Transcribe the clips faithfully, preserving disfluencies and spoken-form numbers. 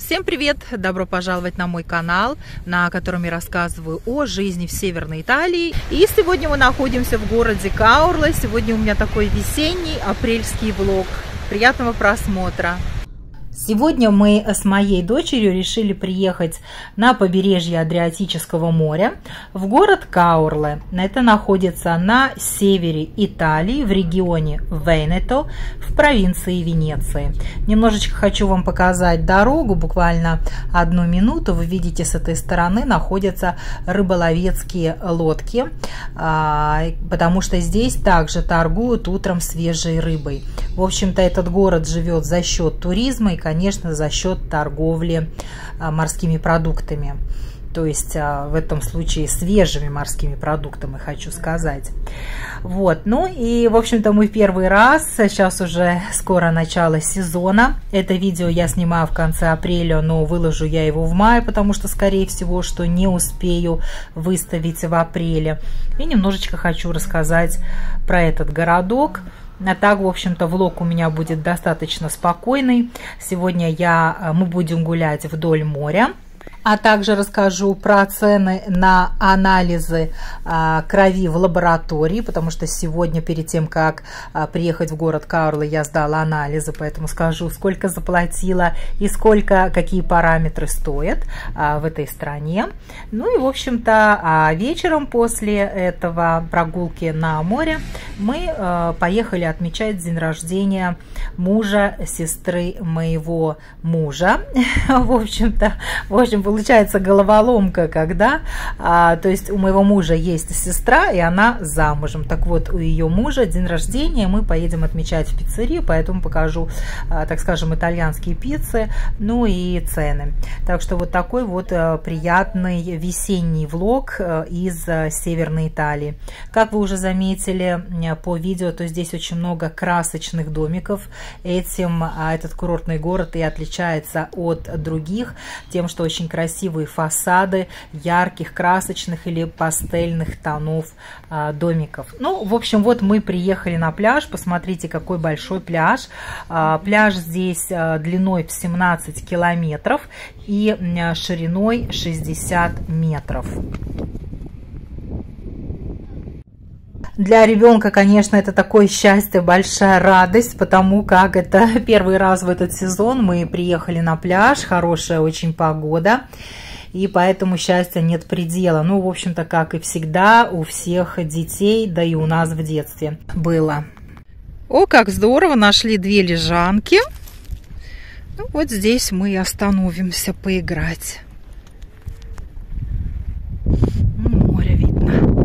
Всем привет! Добро пожаловать на мой канал, на котором я рассказываю о жизни в Северной Италии. И сегодня мы находимся в городе Каурле. Сегодня у меня такой весенний апрельский влог. Приятного просмотра! Сегодня мы с моей дочерью решили приехать на побережье Адриатического моря в город Каурле. Это находится на севере Италии, в регионе Венето, в провинции Венеции. Немножечко хочу вам показать дорогу, буквально одну минуту. Вы видите, с этой стороны находятся рыболовецкие лодки, потому что здесь также торгуют утром свежей рыбой. В общем-то, этот город живет за счет туризма и, конечно, за счет торговли морскими продуктами. То есть в этом случае свежими морскими продуктами, хочу сказать. Вот, ну и, в общем-то, мы первый раз, сейчас уже скоро начало сезона. Это видео я снимаю в конце апреля, но выложу я его в мае, потому что, скорее всего, что не успею выставить в апреле. И немножечко хочу рассказать про этот городок. А так, в общем-то, влог у меня будет достаточно спокойный. Сегодня я, мы будем гулять вдоль моря. А также расскажу про цены на анализы а, крови в лаборатории, потому что сегодня, перед тем, как а, приехать в город Каурле, я сдала анализы, поэтому скажу, сколько заплатила и сколько, какие параметры стоят а, в этой стране. Ну и, в общем-то, а вечером после этого прогулки на море мы а, поехали отмечать день рождения мужа сестры моего мужа. В общем-то, в общем, получается головоломка, когда, а, то есть у моего мужа есть сестра, и она замужем. Так вот, у ее мужа день рождения, мы поедем отмечать в пиццерию, поэтому покажу, а, так скажем, итальянские пиццы, ну и цены. Так что вот такой вот а, приятный весенний влог а, из а, Северной Италии. Как вы уже заметили а, по видео, то здесь очень много красочных домиков. Этим а, этот курортный город и отличается от других тем, что очень красивые фасады ярких, красочных или пастельных тонов а, домиков. Ну, в общем, вот мы приехали на пляж. Посмотрите, какой большой пляж. А, пляж здесь а, длиной в семнадцать километров и а, шириной шестьдесят метров. Для ребенка, конечно, это такое счастье, большая радость, потому как это первый раз в этот сезон мы приехали на пляж, хорошая очень погода, и поэтому счастья нет предела. Ну, в общем-то, как и всегда, у всех детей, да и у нас в детстве было. О, как здорово, нашли две лежанки. Ну, вот здесь мы и остановимся поиграть. Море видно.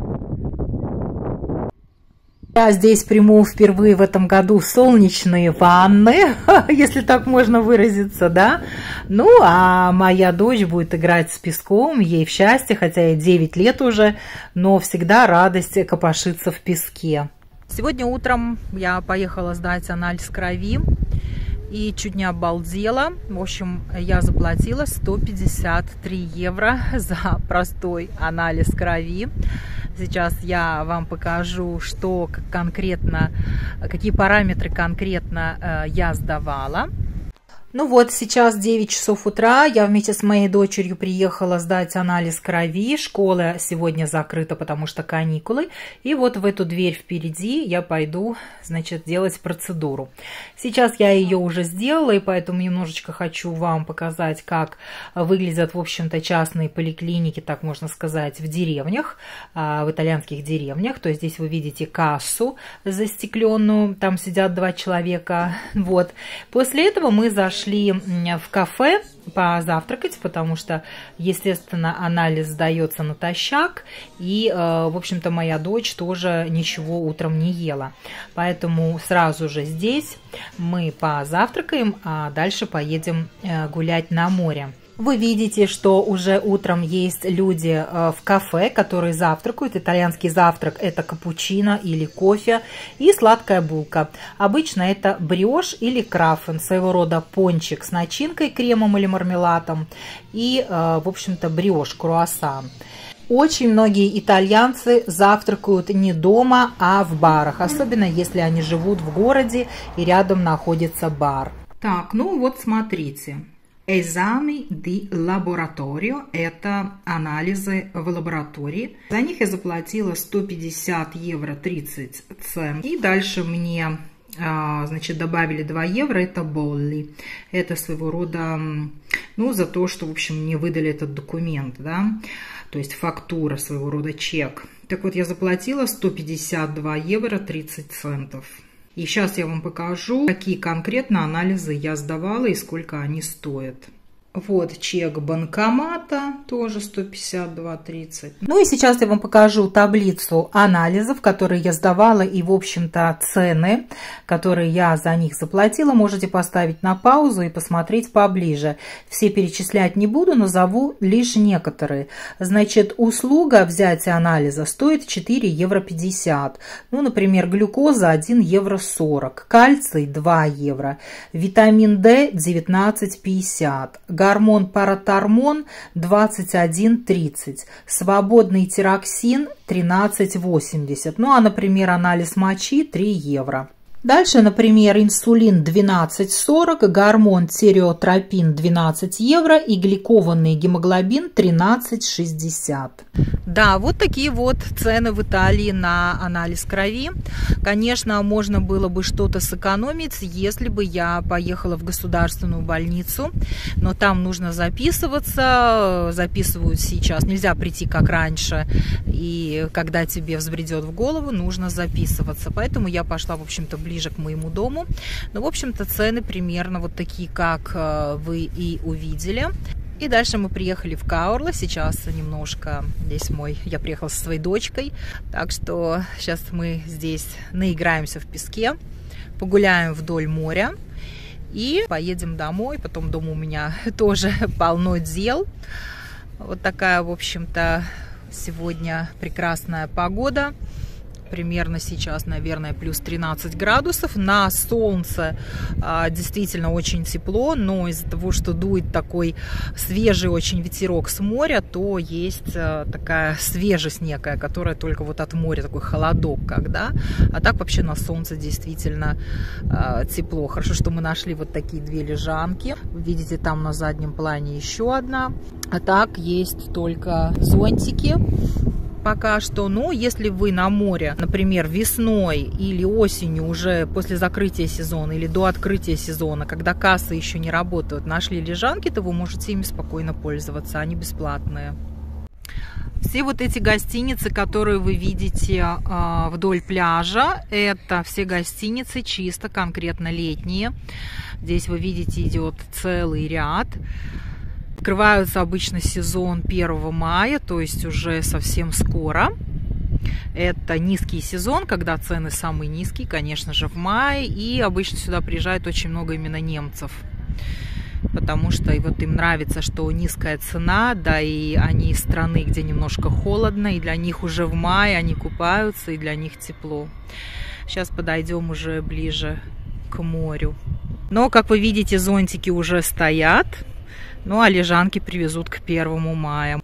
Я здесь приму впервые в этом году солнечные ванны, если так можно выразиться, да. Ну, а моя дочь будет играть с песком, ей в счастье, хотя ей девять лет уже, но всегда радость копошиться в песке. Сегодня утром я поехала сдать анализ крови и чуть не обалдела. В общем, я заплатила сто пятьдесят три евро за простой анализ крови. Сейчас я вам покажу, что конкретно, какие параметры конкретно я сдавала. Ну вот, сейчас девять часов утра, я вместе с моей дочерью приехала сдать анализ крови. Школа сегодня закрыта, потому что каникулы. И вот в эту дверь впереди я пойду, значит, делать процедуру. Сейчас я ее уже сделала, и поэтому немножечко хочу вам показать, как выглядят, в общем-то, частные поликлиники, так можно сказать, в деревнях, в итальянских деревнях. То есть здесь вы видите кассу застекленную, там сидят два человека. Вот. После этого мы зашли в кафе позавтракать, потому что, естественно, анализ сдается натощак, и, в общем-то, моя дочь тоже ничего утром не ела. Поэтому сразу же здесь мы позавтракаем, а дальше поедем гулять на море. Вы видите, что уже утром есть люди в кафе, которые завтракают. Итальянский завтрак – это капучино или кофе и сладкая булка. Обычно это бриош или краффен, своего рода пончик с начинкой, кремом или мармеладом, и, в общем-то, бриош, круассан. Очень многие итальянцы завтракают не дома, а в барах, особенно если они живут в городе и рядом находится бар. Так, ну вот смотрите. Esami di laboratorio – это анализы в лаборатории. За них я заплатила сто пятьдесят евро тридцать центов. И дальше мне, значит, добавили два евро, это болли. Это своего рода, ну, за то, что, в общем, мне выдали этот документ, да, то есть фактура, своего рода чек. Так вот, я заплатила сто пятьдесят два евро тридцать центов. И сейчас я вам покажу, какие конкретно анализы я сдавала и сколько они стоят. Вот чек банкомата, тоже сто пятьдесят два тридцать. Ну и сейчас я вам покажу таблицу анализов, которые я сдавала, и, в общем-то, цены, которые я за них заплатила. Можете поставить на паузу и посмотреть поближе. Все перечислять не буду, назову лишь некоторые. Значит, услуга взятия анализа стоит четыре евро пятьдесят. Ну, например, глюкоза один евро сорок, кальций два евро, витамин D девятнадцать пятьдесят. Гормон паратормон двадцать один тридцать, свободный тироксин тринадцать восемьдесят. Ну а, например, анализ мочи три евро. Дальше, например, инсулин двенадцать сорок, гормон тиреотропин двенадцать евро и гликованный гемоглобин тринадцать шестьдесят. Да, вот такие вот цены в Италии на анализ крови. Конечно, можно было бы что-то сэкономить, если бы я поехала в государственную больницу, но там нужно записываться, записывают сейчас, нельзя прийти как раньше, и когда тебе взбредет в голову, нужно записываться. Поэтому я пошла, в общем-то, ближе ближе к моему дому. Ну, в общем-то, цены примерно вот такие, как вы и увидели. И дальше мы приехали в Каурле. Сейчас немножко здесь мой... Я приехала со своей дочкой. Так что сейчас мы здесь наиграемся в песке, погуляем вдоль моря и поедем домой. Потом дома у меня тоже полно дел. Вот такая, в общем-то, сегодня прекрасная погода. Примерно сейчас, наверное, плюс тринадцать градусов. На солнце а, действительно очень тепло, но из-за того, что дует такой свежий очень ветерок с моря, то есть а, такая свежесть некая, которая только вот от моря, такой холодок, когда. А так вообще на солнце действительно а, тепло. Хорошо, что мы нашли вот такие две лежанки. Вы видите, там на заднем плане еще одна. А так есть только зонтики. Пока что, но если вы на море, например, весной или осенью, уже после закрытия сезона или до открытия сезона, когда кассы еще не работают, нашли лежанки, то вы можете ими спокойно пользоваться, они бесплатные. Все вот эти гостиницы, которые вы видите э, вдоль пляжа, это все гостиницы чисто конкретно летние. Здесь вы видите, идет целый ряд. Открываются обычно сезон первого мая, то есть уже совсем скоро. Это низкий сезон, когда цены самые низкие, конечно же, в мае. И обычно сюда приезжает очень много именно немцев. Потому что и вот им нравится, что низкая цена, да, и они из страны, где немножко холодно, и для них уже в мае они купаются, и для них тепло. Сейчас подойдем уже ближе к морю. Но, как вы видите, зонтики уже стоят. Ну, а лежанки привезут к первому мая.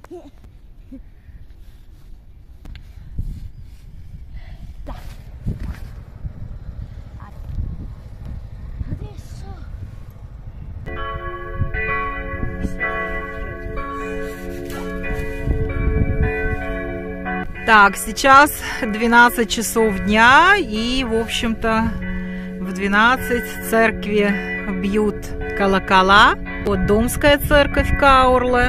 Так, сейчас двенадцать часов дня, и, в общем-то, в двенадцать церкви бьют колокола. Вот Домская церковь Каурле.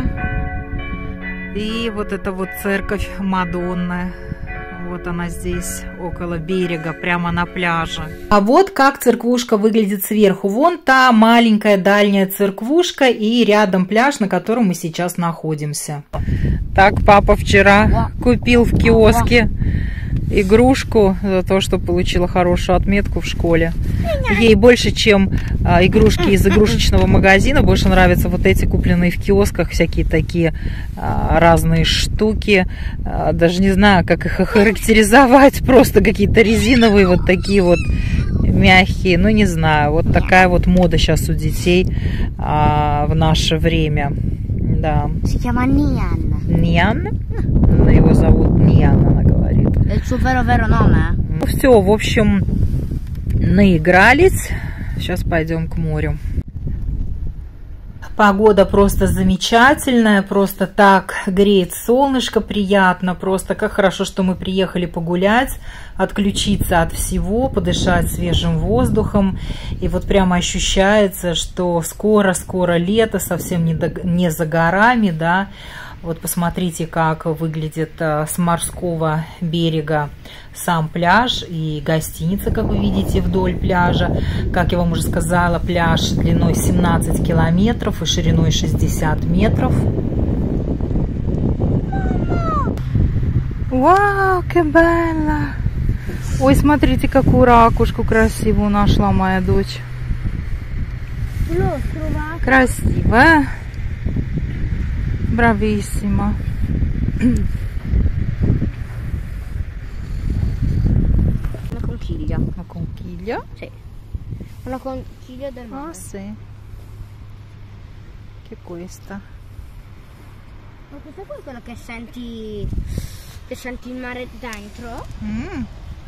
И вот эта вот церковь Мадонны. Вот она здесь, около берега, прямо на пляже. А вот как церквушка выглядит сверху. Вон та маленькая дальняя церквушка и рядом пляж, на котором мы сейчас находимся. Так, папа вчера купил в киоске игрушку за то, что получила хорошую отметку в школе. Ей больше, чем а, игрушки из игрушечного магазина, больше нравятся вот эти купленные в киосках, всякие такие а, разные штуки. А, даже не знаю, как их охарактеризовать. Просто какие-то резиновые вот такие вот мягкие. Ну, не знаю. Вот такая вот мода сейчас у детей а, в наше время. Да. Ниан. Его зовут Ниан, она говорит. Ну все, в общем, наигрались. Сейчас пойдем к морю. Погода просто замечательная, просто так греет солнышко, приятно, просто как хорошо, что мы приехали погулять, отключиться от всего, подышать свежим воздухом. И вот прямо ощущается, что скоро-скоро лето, совсем не, до, не за горами, да. Вот посмотрите, как выглядит с морского берега сам пляж и гостиница, как вы видите, вдоль пляжа. Как я вам уже сказала, пляж длиной семнадцать километров и шириной шестьдесят метров. Вау, que bella! Ой, смотрите, какую ракушку красивую нашла моя дочь. Красивая. Bravissima. Una conchiglia. Una conchiglia? Sì. Una conchiglia del mare. Ah, sì. Che è questa? Ma questo qua è quello che senti, che senti il mare dentro? Mm.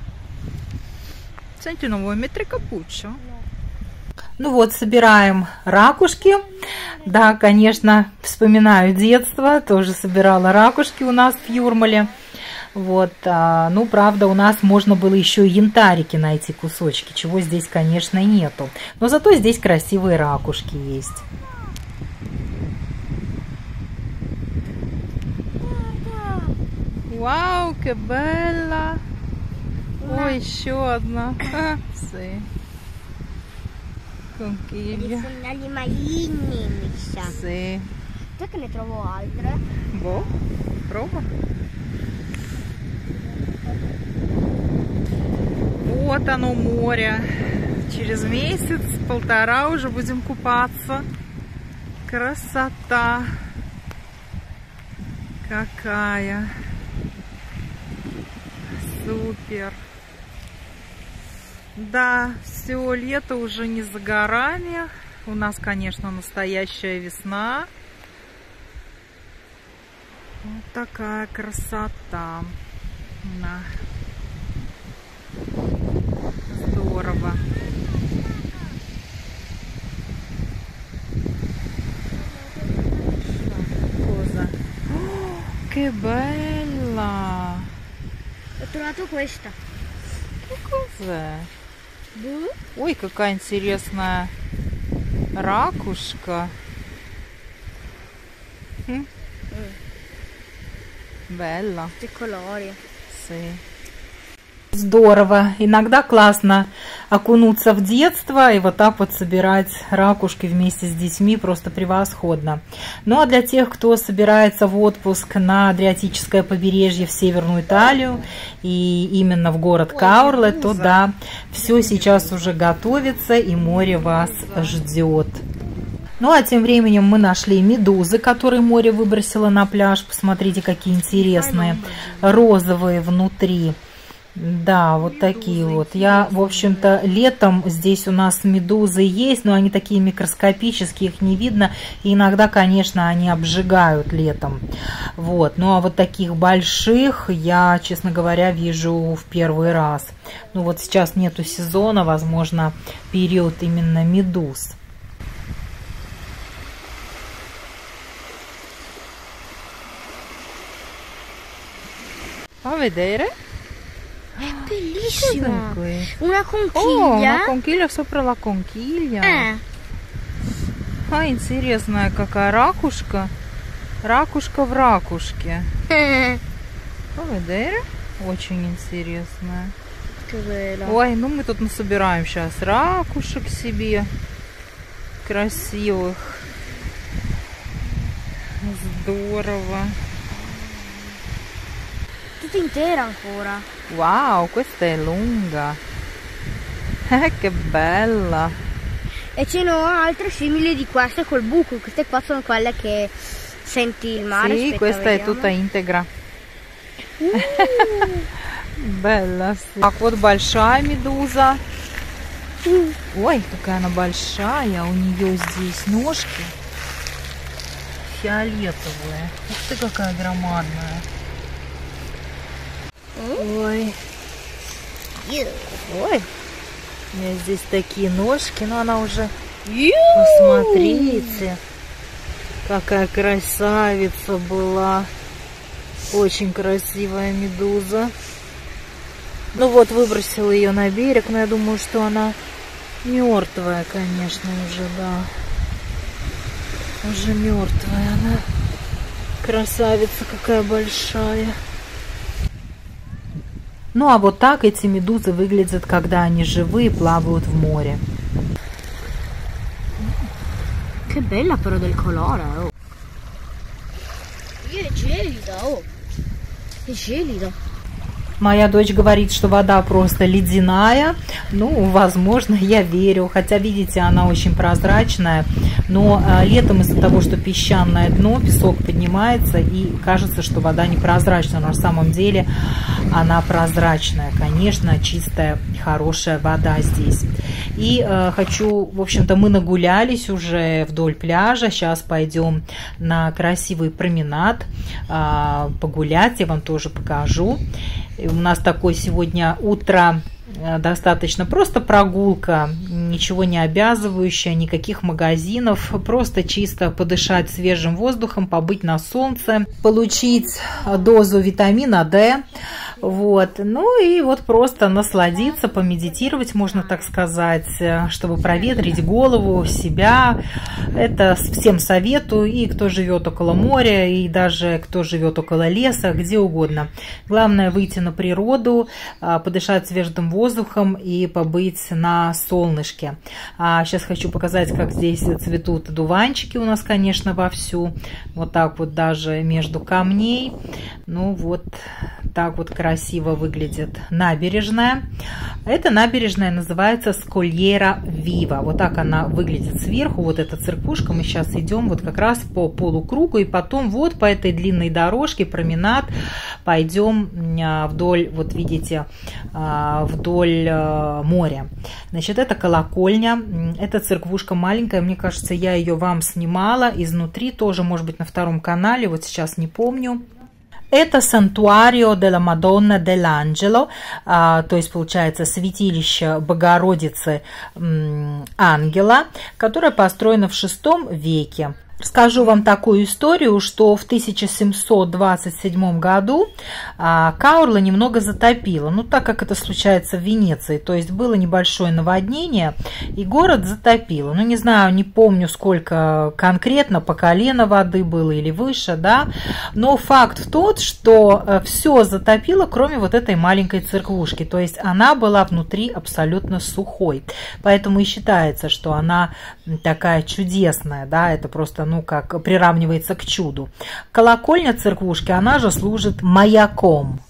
Senti, non vuoi mettere cappuccio? No. Ну вот, собираем ракушки. Да, конечно, вспоминаю детство. Тоже собирала ракушки у нас в Юрмале. Вот, а, ну, правда, у нас можно было еще и янтарики найти кусочки, чего здесь, конечно, нету. Но зато здесь красивые ракушки есть. Вау, che bella! Ой, еще одна. Sì. Conchiglia. Sono animalini, mi sa. Sì. Sai che ne trovo altre? Boh, prova. Вот оно море. Через месяц, полтора уже будем купаться. Красота. Какая. Супер. Да, все, лето уже не за горами. У нас, конечно, настоящая весна. Вот такая красота. Да. Здорово. Cosa? Oh, che bella! Ho trovato questa. Che cos'è? Buh. Ой, какая интересная ракушка. Хм. Белла. Questi colori. Sì. Здорово. Иногда классно окунуться в детство и вот так вот собирать ракушки вместе с детьми. Просто превосходно. Ну а для тех, кто собирается в отпуск на Адриатическое побережье в Северную Италию и именно в город Каурле, то да, все сейчас уже готовится и море вас ждет. Ну а тем временем мы нашли медузы, которые море выбросило на пляж. Посмотрите, какие интересные, розовые внутри. Да, вот такие вот. Я, в общем-то, летом здесь у нас медузы есть, но они такие микроскопические, их не видно. И иногда, конечно, они обжигают летом. Вот. Ну, а вот таких больших я, честно говоря, вижу в первый раз. Ну, вот сейчас нету сезона, возможно, период именно медуз. A vedere? È bellissima! Cos'è Una conchiglia. Oh, una conchiglia sopra la conchiglia. Eh. А, интересная какая ракушка. Ракушка в ракушке. A vedere? Очень интересная. Ой, ну мы тут насобираем сейчас ракушек себе. Красивых. Здорово. Tutta intera ancora. Wow, questa è lunga. Eh, che bella. E ce ne ho altre simili di queste col buco. Queste qua sono quelle che senti il mare. Sì, Aspetta, questa vediamo. è tutta integra. Uh. Bella. Так, вот большая медуза. Uh. Ой, какая она большая. У нее здесь ножки фиолетовые. Ух ты, какая громадная. Ой. Ой. У меня здесь такие ножки, но она уже... Посмотрите. Какая красавица была. Очень красивая медуза. Ну вот, выбросила ее на берег, но я думаю, что она мертвая, конечно, уже, да. Уже мертвая она. Красавица какая большая. Ну а вот так эти медузы выглядят, когда они живые, плавают в море. Che bella però del colore, oh. È gelida, oh. È gelida. Моя дочь говорит, что вода просто ледяная. Ну, возможно, я верю. Хотя, видите, она очень прозрачная. Но а, летом из-за того, что песчаное дно, песок поднимается, и кажется, что вода непрозрачная. Но на самом деле она прозрачная. Конечно, чистая, хорошая вода здесь. И э, хочу, в общем-то, мы нагулялись уже вдоль пляжа. Сейчас пойдем на красивый променад э, погулять. Я вам тоже покажу. У нас такое сегодня утро достаточно просто прогулка, ничего не обязывающая, никаких магазинов, просто чисто подышать свежим воздухом, побыть на солнце, получить дозу витамина D. Вот. Ну и вот просто насладиться, помедитировать, можно так сказать, чтобы проветрить голову, себя. Это всем советую, и кто живет около моря, и даже кто живет около леса, где угодно. Главное выйти на природу, подышать свежим воздухом и побыть на солнышке. А сейчас хочу показать, как здесь цветут одуванчики у нас, конечно, вовсю. Вот так вот даже между камней. Ну вот так вот красиво выглядит набережная. Эта набережная называется Scogliera Viva. Вот так она выглядит сверху. Вот эта церквушка. Мы сейчас идем вот как раз по полукругу. И потом вот по этой длинной дорожке, променад, пойдем вдоль, вот видите, вдоль моря. Значит, это колокольня. Это церквушка маленькая. Мне кажется, я ее вам снимала изнутри. Тоже, может быть, на втором канале. Вот сейчас не помню. Это Santuario della Madonna dell'Angelo, а, то есть, получается, святилище Богородицы м, Ангела, которое построено в шестом веке. Расскажу вам такую историю, что в тысяча семьсот двадцать седьмом году а, Каурла немного затопило. Ну, так как это случается в Венеции. То есть было небольшое наводнение, и город затопило. Ну, не знаю, не помню, сколько конкретно, по колено воды было или выше, да. Но факт тот, что все затопило, кроме вот этой маленькой церквушки. То есть она была внутри абсолютно сухой. Поэтому и считается, что она такая чудесная, да, это просто, ну, как приравнивается к чуду. Колокольня церквушки, она же служит маяком.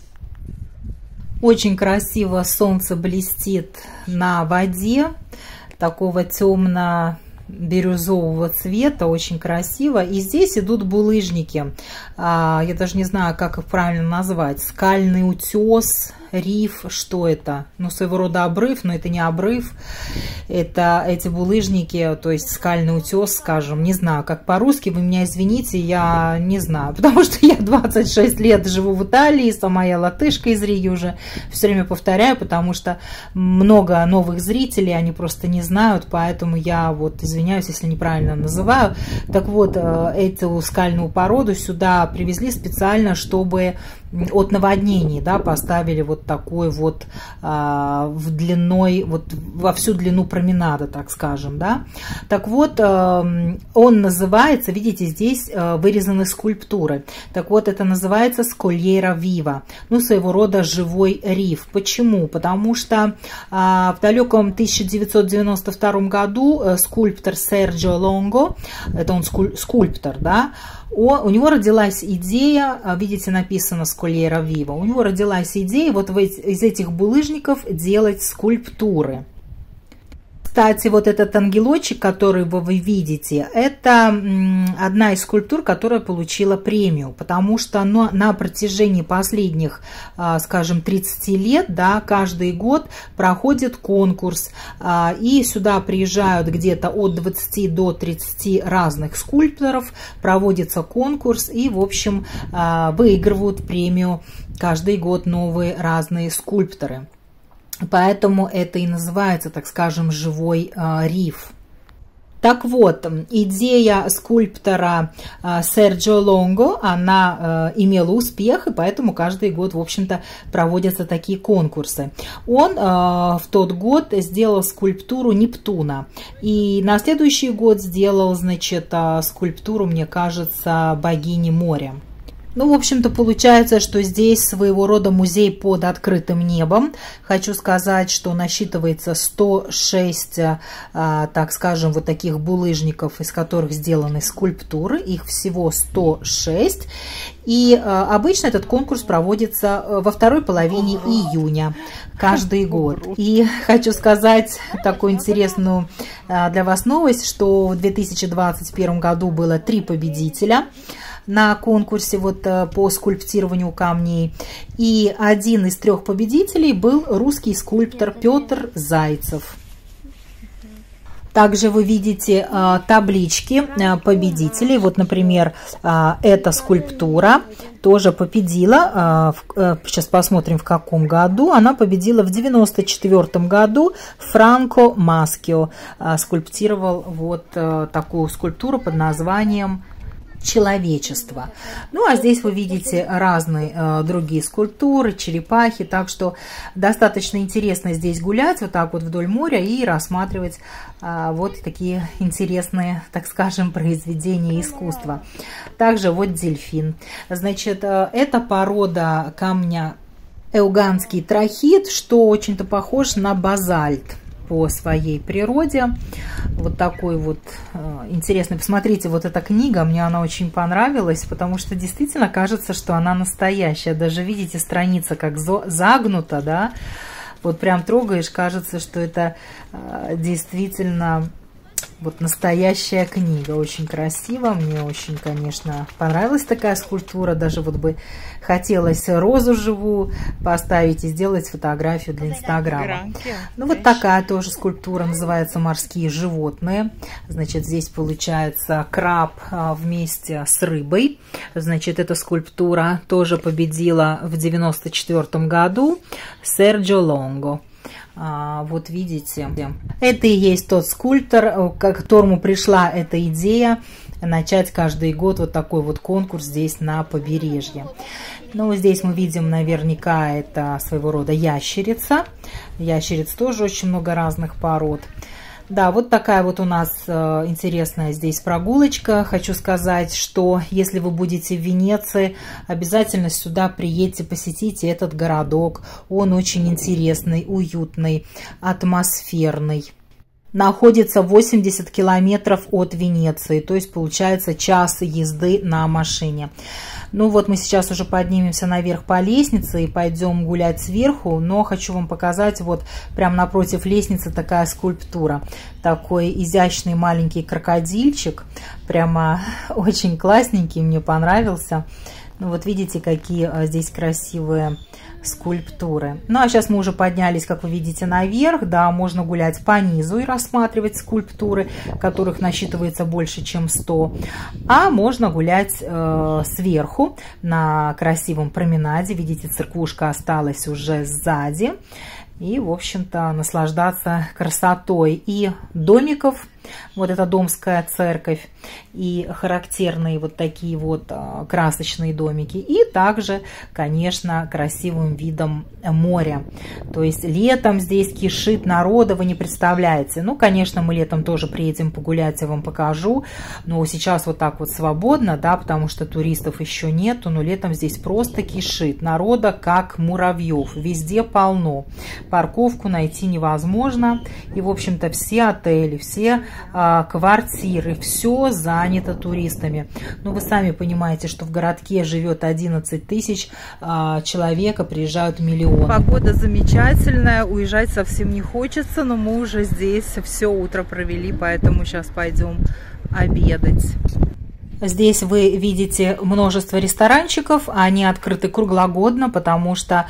Очень красиво солнце блестит на воде, такого темно-бирюзового цвета, очень красиво. И здесь идут булыжники, я даже не знаю, как их правильно назвать, скальный утес, риф, что это? Ну, своего рода обрыв, но это не обрыв. Это эти булыжники, то есть скальный утес, скажем, не знаю, как по-русски, вы меня извините, я не знаю, потому что я двадцать шесть лет живу в Италии, сама я латышка из Риги уже, все время повторяю, потому что много новых зрителей, они просто не знают, поэтому я вот извиняюсь, если неправильно называю. Так вот, эту скальную породу сюда привезли специально, чтобы от наводнений, да, поставили вот такой вот а, в длиной, вот во всю длину променада, так скажем, да. Так вот, а, он называется, видите, здесь а, вырезаны скульптуры. Так вот, это называется Scogliera Viva, ну, своего рода живой риф. Почему? Потому что а, в далеком тысяча девятьсот девяносто втором году а, скульптор Серджио Лонго, это он скуль, скульптор, да, О, у него родилась идея, видите, написано Scogliera Viva, у него родилась идея вот из этих булыжников делать скульптуры. Кстати, вот этот ангелочек, который вы видите, это одна из скульптур, которая получила премию, потому что на, на протяжении последних, скажем, тридцати лет, да, каждый год проходит конкурс, и сюда приезжают где-то от двадцати до тридцати разных скульпторов, проводится конкурс, и, в общем, выигрывают премию каждый год новые разные скульпторы. Поэтому это и называется, так скажем, живой э, риф. Так вот, идея скульптора Серджио Лонго, она имела успех, и поэтому каждый год, в общем-то, проводятся такие конкурсы. Он в тот год сделал скульптуру Нептуна, и на следующий год сделал, значит, скульптуру, мне кажется, богини моря. Ну, в общем-то, получается, что здесь своего рода музей под открытым небом. Хочу сказать, что насчитывается сто шесть, так скажем, вот таких булыжников, из которых сделаны скульптуры. Их всего сто шесть. И обычно этот конкурс проводится во второй половине июня каждый год. И хочу сказать такую интересную для вас новость, что в две тысячи двадцать первом году было три победителя на конкурсе вот по скульптированию камней. И один из трех победителей был русский скульптор Петр Зайцев. Также вы видите а, таблички а, победителей. Вот, например, а, эта скульптура тоже победила. А, в, а, сейчас посмотрим, в каком году. Она победила в девяносто четвёртом году. Франко Маскио а, скульптировал вот а, такую скульптуру под названием «Человечество». Ну, а здесь вы видите разные э, другие скульптуры, черепахи, так что достаточно интересно здесь гулять вот так вот вдоль моря и рассматривать э, вот такие интересные, так скажем, произведения искусства. Также вот дельфин. Значит, э, это порода камня эуганский трахит, что очень-то похож на базальт по своей природе. Вот такой вот э, интересный. Посмотрите, вот эта книга, мне она очень понравилась, потому что действительно кажется, что она настоящая. Даже видите, страница как загнута, да, вот прям трогаешь, кажется, что это э, действительно вот настоящая книга. Очень красиво, мне очень, конечно, понравилась такая скульптура. Даже вот бы хотелось розу живую поставить и сделать фотографию для Инстаграма. Ну вот такая тоже скульптура, называется «Морские животные». Значит, здесь получается краб вместе с рыбой. Значит, эта скульптура тоже победила в девяносто четвёртом году Серджио Лонго. А, вот видите, это и есть тот скульптор, к которому пришла эта идея начать каждый год вот такой вот конкурс здесь на побережье. Ну, здесь мы видим наверняка это своего рода ящерица. Ящериц тоже очень много разных пород. Да, вот такая вот у нас э, интересная здесь прогулочка. Хочу сказать, что если вы будете в Венеции, обязательно сюда приедьте, посетите этот городок. Он очень интересный, уютный, атмосферный. Находится восемьдесят километров от Венеции, то есть получается час езды на машине. Ну вот мы сейчас уже поднимемся наверх по лестнице и пойдем гулять сверху, но хочу вам показать, вот прямо напротив лестницы такая скульптура. Такой изящный маленький крокодильчик, прямо очень классненький, мне понравился. Ну вот видите, какие здесь красивые скульптуры. Ну а сейчас мы уже поднялись, как вы видите, наверх. Да, можно гулять по низу и рассматривать скульптуры, которых насчитывается больше, чем сто. А можно гулять э, сверху на красивом променаде. Видите, церквушка осталась уже сзади. И, в общем-то, наслаждаться красотой и домиков. Вот это Домская церковь. И характерные вот такие вот красочные домики. И также, конечно, красивым видом моря. То есть летом здесь кишит народа, вы не представляете. Ну, конечно, мы летом тоже приедем погулять, я вам покажу. Но сейчас вот так вот свободно, да, потому что туристов еще нету. Но летом здесь просто кишит. Народа как муравьев. Везде полно. Парковку найти невозможно. И, в общем-то, все отели, все а, квартиры, все занято туристами. Ну, вы сами понимаете, что в городке живет одиннадцать тысяч а, человек, а приезжают миллионы. Погода замечательная, уезжать совсем не хочется, но мы уже здесь все утро провели, поэтому сейчас пойдем обедать. Здесь вы видите множество ресторанчиков, они открыты круглогодно, потому что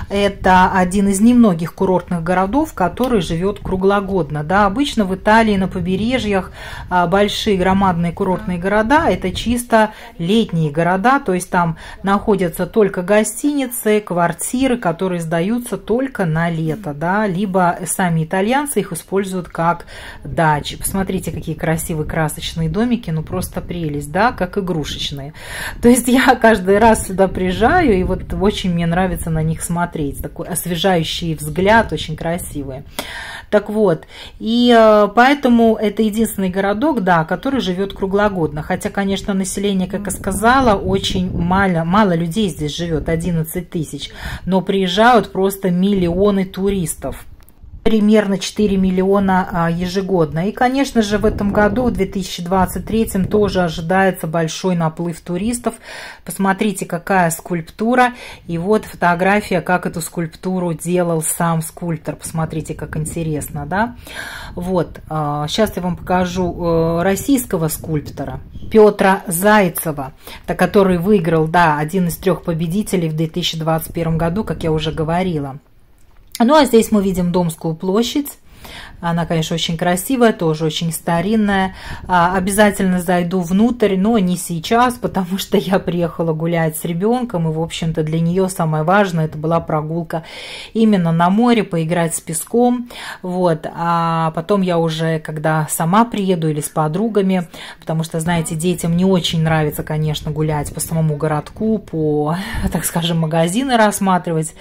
это один из немногих курортных городов, который живет круглогодно. Да, обычно в Италии на побережьях большие громадные курортные города – это чисто летние города, то есть там находятся только гостиницы, квартиры, которые сдаются только на лето, да, либо сами итальянцы их используют как дачи. Посмотрите, какие красивые красочные домики, ну просто прелесть, да, как игрушечные. То есть я каждый раз сюда приезжаю, и вот очень мне нравится на них смотреть. Такой освежающий взгляд, очень красивый. Так вот, и поэтому это единственный городок, да, который живет круглогодно. Хотя, конечно, население, как я сказала, очень мало, мало людей здесь живет, одиннадцать тысяч. Но приезжают просто миллионы туристов. Примерно четыре миллиона ежегодно. И, конечно же, в этом году, в две тысячи двадцать третьем, тоже ожидается большой наплыв туристов. Посмотрите, какая скульптура. И вот фотография, как эту скульптуру делал сам скульптор. Посмотрите, как интересно, да? Вот, сейчас я вам покажу российского скульптора Петра Зайцева, который выиграл, да, один из трех победителей в две тысячи двадцать первом году, как я уже говорила. Ну, а здесь мы видим Домскую площадь. Она, конечно, очень красивая, тоже очень старинная. Обязательно зайду внутрь, но не сейчас, потому что я приехала гулять с ребенком, и, в общем-то, для нее самое важное – это была прогулка именно на море, поиграть с песком. Вот. А потом я уже, когда сама приеду или с подругами, потому что, знаете, детям не очень нравится, конечно, гулять по самому городку, по, так скажем, магазины рассматривать.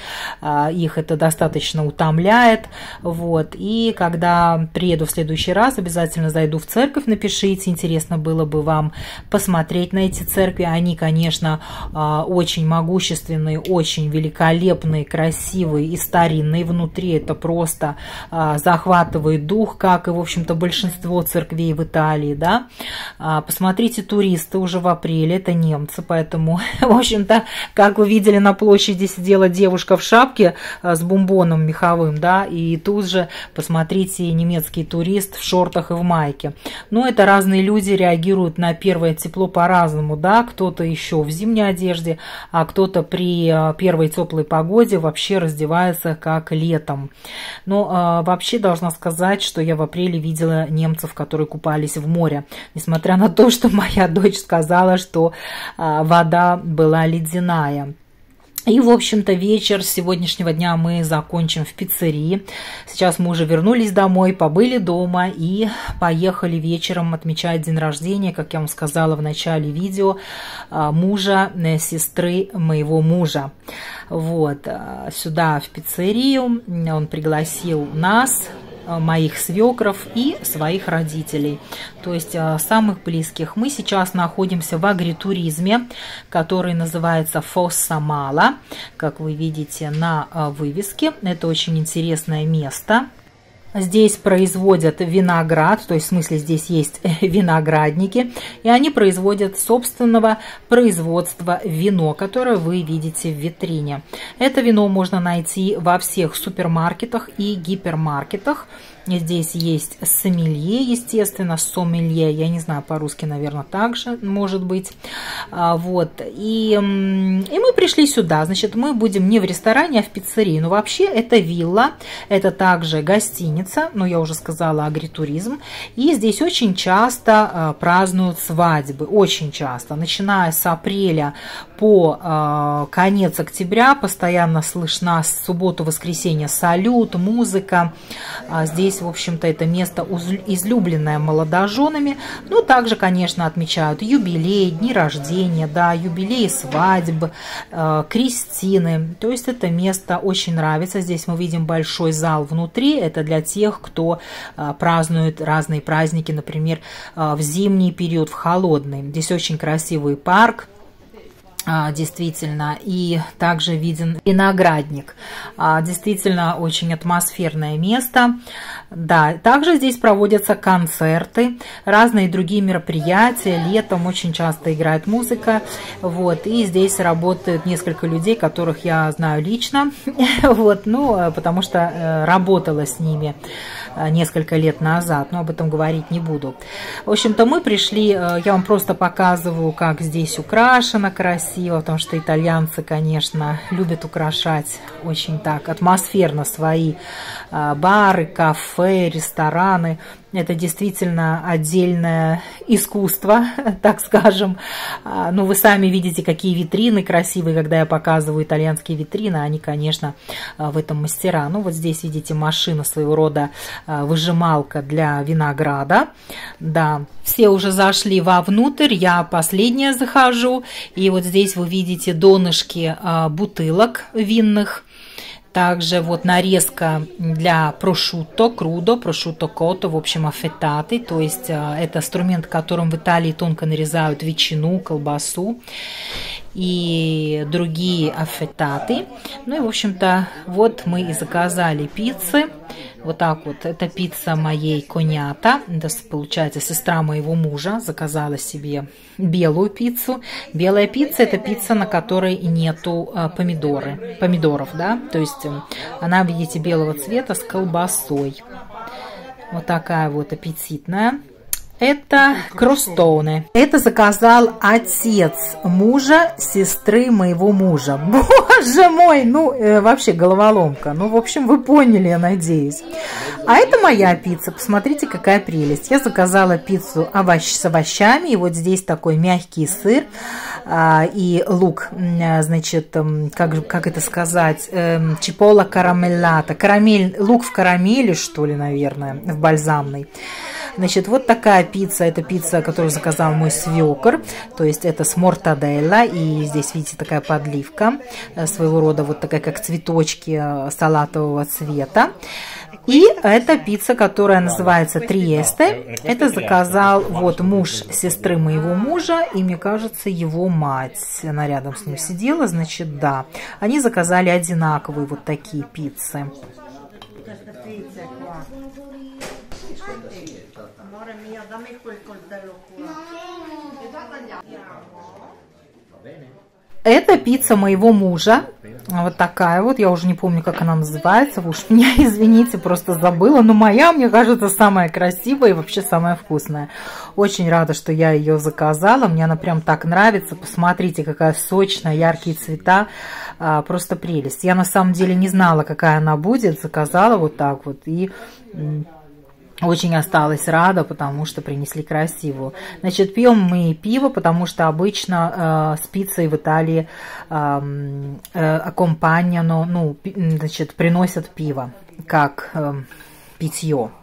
Их это достаточно утомляет. Вот. И когда приеду в следующий раз, обязательно зайду в церковь, напишите, интересно было бы вам посмотреть на эти церкви. Они, конечно, очень могущественные, очень великолепные, красивые и старинные. Внутри это просто захватывает дух, как и, в общем-то, большинство церквей в Италии, да. Посмотрите, туристы уже в апреле, это немцы, поэтому, в общем-то, как вы видели, на площади сидела девушка в шапке с бомбоном меховым, да, и тут же, посмотрите, немецкий турист в шортах и в майке. Но это разные люди реагируют на первое тепло по-разному, да, кто-то еще в зимней одежде, а кто-то при первой теплой погоде вообще раздевается как летом. Но э, вообще должна сказать, что я в апреле видела немцев, которые купались в море, несмотря на то, что моя дочь сказала, что э, вода была ледяная. И, в общем-то, вечер сегодняшнего дня мы закончим в пиццерии. Сейчас мы уже вернулись домой, побыли дома и поехали вечером отмечать день рождения, как я вам сказала в начале видео, мужа, сестры моего мужа. Вот, сюда в пиццерию он пригласил нас, моих свекров и своих родителей, то есть самых близких. Мы сейчас находимся в агритуризме, который называется Фосса Мала, как вы видите на вывеске. Это очень интересное место. Здесь производят виноград, то есть в смысле здесь есть виноградники, и они производят собственного производства вино, которое вы видите в витрине. Это вино можно найти во всех супермаркетах и гипермаркетах. Здесь есть сомелье, естественно, сомелье, я не знаю, по-русски, наверное, также может быть. Вот, и, и мы пришли сюда, значит, мы будем не в ресторане, а в пиццерии. Но вообще это вилла, это также гостиница, но я уже сказала, агритуризм. И здесь очень часто празднуют свадьбы, очень часто, начиная с апреля по конец октября, постоянно слышна с субботу-воскресенье салют, музыка. Здесь, в общем-то, это место излюбленное молодоженами. Но также, конечно, отмечают юбилей, дни рождения, да, юбилеи свадьб, э, крестины. То есть это место очень нравится. Здесь мы видим большой зал внутри. Это для тех, кто э, празднует разные праздники, например, э, в зимний период, в холодный. Здесь очень красивый парк. Действительно, и также виден виноградник. Действительно, очень атмосферное место. Да, также здесь проводятся концерты, разные другие мероприятия. Летом очень часто играет музыка. Вот, и здесь работают несколько людей, которых я знаю лично. Вот, ну, потому что работала с ними несколько лет назад, но об этом говорить не буду. В общем-то, мы пришли, я вам просто показываю, как здесь украшено красиво, потому что итальянцы, конечно, любят украшать очень так атмосферно свои бары, кафе, рестораны. Это действительно отдельное искусство, так скажем. Ну, вы сами видите, какие витрины красивые, когда я показываю итальянские витрины. Они, конечно, в этом мастера. Ну, вот здесь видите машина своего рода выжималка для винограда. Да, все уже зашли вовнутрь, я последняя захожу. И вот здесь вы видите донышки бутылок винных. Также вот нарезка для прошутто, крудо, прошутто котто, в общем, аффетаты. То есть это инструмент, которым в Италии тонко нарезают ветчину, колбасу и другие аффетаты. Ну и, в общем-то, вот мы и заказали пиццы. Вот так вот. Это пицца моей конята. Это, получается, сестра моего мужа заказала себе белую пиццу. Белая пицца – это пицца, на которой нету помидоры, помидоров, да. То есть она, видите, белого цвета с колбасой. Вот такая вот аппетитная. Это кростоуны. Это заказал отец мужа, сестры моего мужа. Боже мой, ну э, вообще головоломка. Ну, в общем, вы поняли, я надеюсь. А это моя пицца. Посмотрите, какая прелесть. Я заказала пиццу овощ, с овощами. И вот здесь такой мягкий сыр э, и лук. Э, значит, э, как, как это сказать? Э, чипола карамеллата. Карамель, лук в карамели, что ли, наверное, в бальзамной. Значит, вот такая пицца, это пицца, которую заказал мой свекор, то есть это с мортаделла, и здесь, видите, такая подливка, своего рода вот такая, как цветочки салатового цвета. И это пицца, которая называется Триесте, это заказал вот муж сестры моего мужа, и, мне кажется, его мать, она рядом с ним сидела, значит, да, они заказали одинаковые вот такие пиццы. Это пицца моего мужа. Вот такая вот. Я уже не помню, как она называется. Вы уж меня извините, просто забыла. Но моя, мне кажется, самая красивая и вообще самая вкусная. Очень рада, что я ее заказала. Мне она прям так нравится. Посмотрите, какая сочная, яркие цвета. Просто прелесть. Я на самом деле не знала, какая она будет. Заказала вот так вот. И... очень осталась рада, потому что принесли красивую. Значит, пьем мы пиво, потому что обычно э, с пиццей в Италии э, э, аккомпаньяно, ну, значит, приносят пиво как э, питье.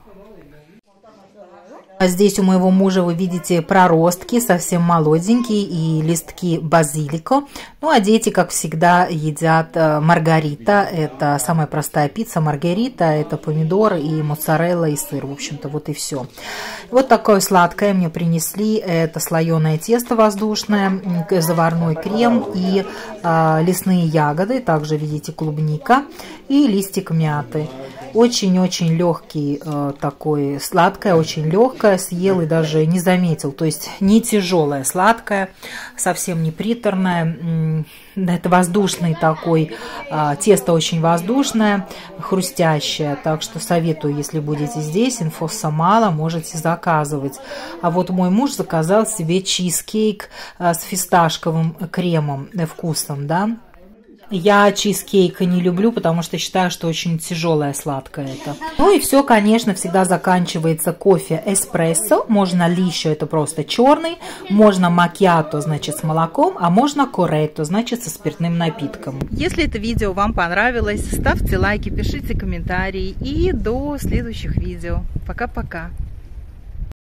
Здесь у моего мужа вы видите проростки, совсем молоденькие, и листки базилико. Ну, а дети, как всегда, едят маргарита. Это самая простая пицца. Маргарита – это помидоры и моцарелла, и сыр. В общем-то, вот и все. Вот такое сладкое мне принесли. Это слоеное тесто воздушное, заварной крем и э, лесные ягоды. Также, видите, клубника и листик мяты. Очень-очень легкий э, такой, сладкое, очень легкое, съел и даже не заметил. То есть не тяжелое, сладкое, совсем не приторное. Это воздушный такой, э, тесто очень воздушное, хрустящее. Так что советую, если будете здесь, инфоса мало, можете заказывать. А вот мой муж заказал себе чизкейк э, с фисташковым кремом, э, вкусом, да. Я чизкейк не люблю, потому что считаю, что очень тяжелое сладкое это. Ну и все, конечно, всегда заканчивается кофе эспрессо. Можно лище, это просто черный. Можно макьято, значит, с молоком. А можно корретто, значит, со спиртным напитком. Если это видео вам понравилось, ставьте лайки, пишите комментарии. И до следующих видео. Пока-пока.